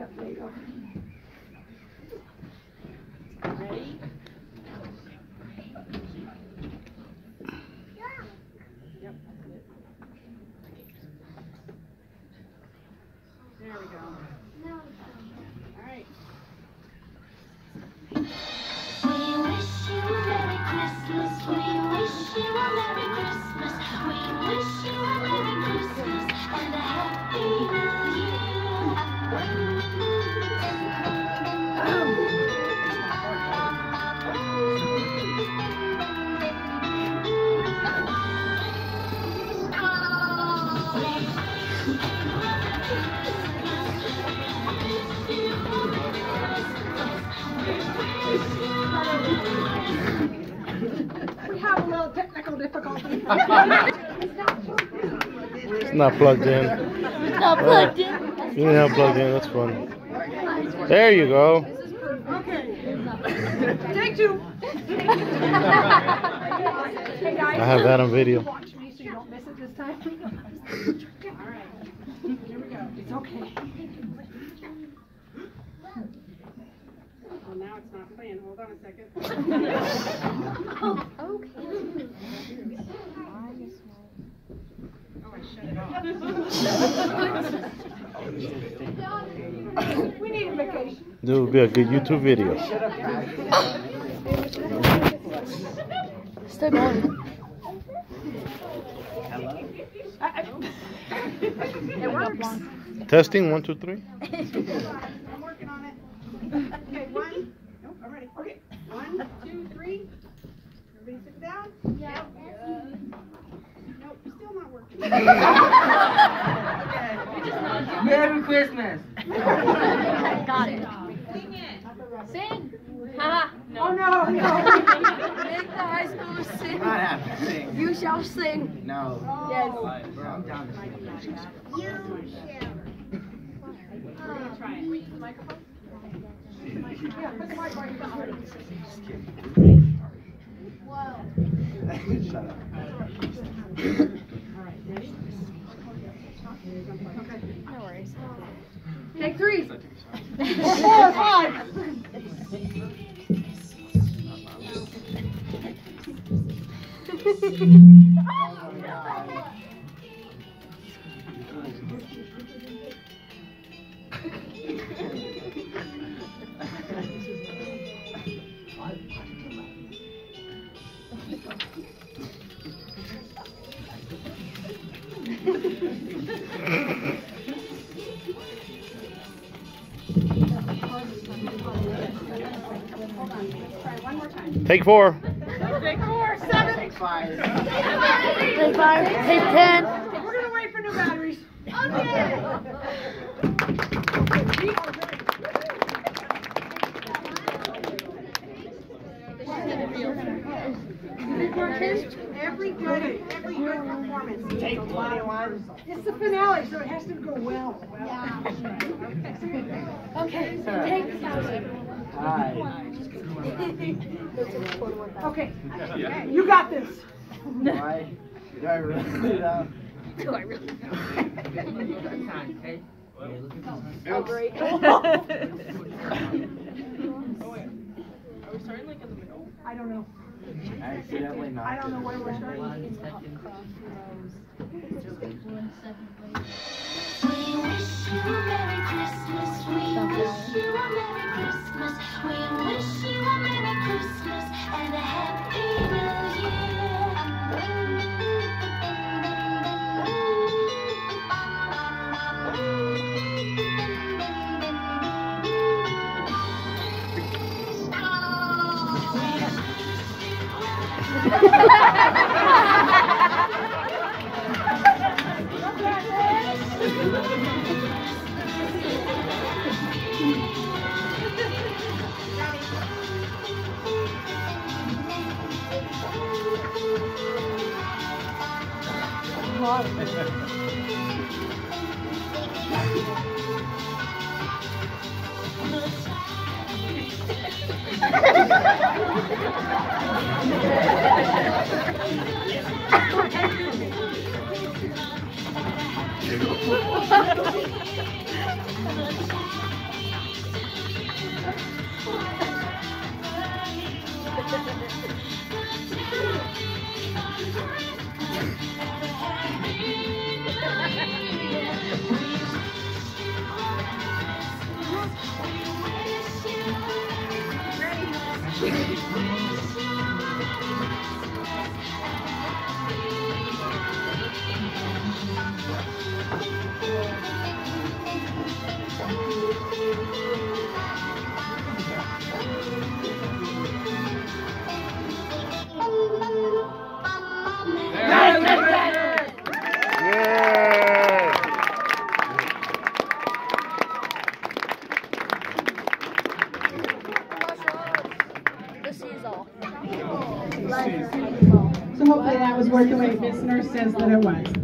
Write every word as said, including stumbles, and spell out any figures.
Yep, there you go. Ready? Yep, that's it. There we go. All right. We wish you a Merry Christmas. We wish you a Merry Christmas. We wish you a Merry Christmas and a Happy New Year. We have a little technical difficulty. It's not plugged in. It's not plugged in. You didn't have plugged in, that's fun. There you go. Okay. Take two. Hey guys. I have that on video. Watch me so you don't miss it this time. All right. Here we go. It's okay. Oh, now it's not playing. Hold on a second. Oh, okay. Oh, I shut it off. We need a vacation. This would be a good YouTube video. Still going. It works. Testing, one, two, three. I'm working on it. Okay, one. Nope, I'm ready. Okay, one, two, three. Everybody sit down. Yeah. Nope, still not working. Merry Christmas! Got it. Sing it. Sing. Ha. Oh no, no. Make the high school sing. Not happy. Sing. You shall sing. No. Yes. Bro, I'm down to sing. You shall. We're gonna try it. Wait, the microphone? Yeah, put the mic on your phone. Just kidding. Whoa. Shut up. All right, ready? Okay. No worries. Take three. Four, five. Take four. Take four, seven. Take five. Take five. Take ten. We're gonna wait for new batteries. Okay. Every good, every good performance. Take twenty-one. It's the finale, so it has to go well. Yeah. Okay. Take thousand. Hi. Okay, you got this. Why? Do I really know? Do I really? Oh, great. I don't know. Accidentally not. I don't know where we're starting. We wish you a Merry Christmas. We wish you a Merry Christmas. We wish you a Merry Christmas and a Happy New Year. So hopefully that was worth the wait. Miss Nurse says that it was.